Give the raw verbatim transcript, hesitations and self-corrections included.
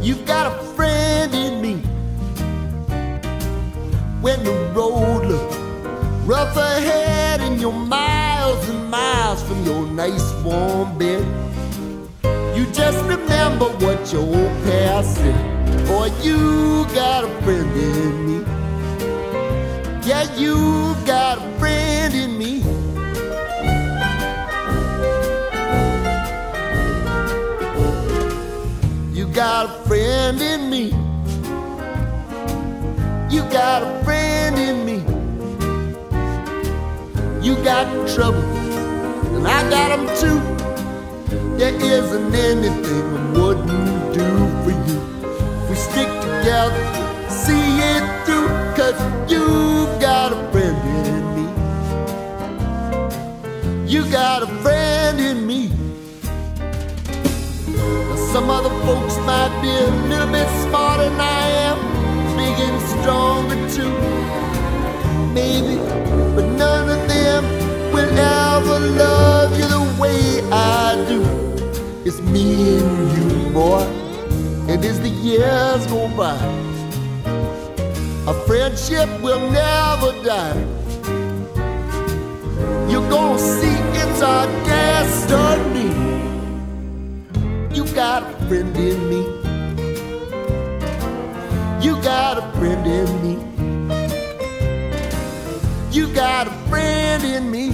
You've got a friend in me. When the road looks rough ahead and you're miles and miles from your nice warm bed, you just remember what your old past said. Boy, you got a friend in me. Yeah, you got a friend in me. You got a friend in me. You got a friend in me. You got trouble, and I got them too. There isn't anything I wouldn't do for you. If we stick together, see it through, 'cause you've got a friend in me. You got a friend in me. Now some other folks might be a little bit smarter than I am, big and stronger too, maybe, but none of them will ever love you the way I do. It's me and you, boy, and as the years go by, our friendship will never die. You're gonna see it's our destiny. You got a friend in me. You got a friend in me. You got a friend in me.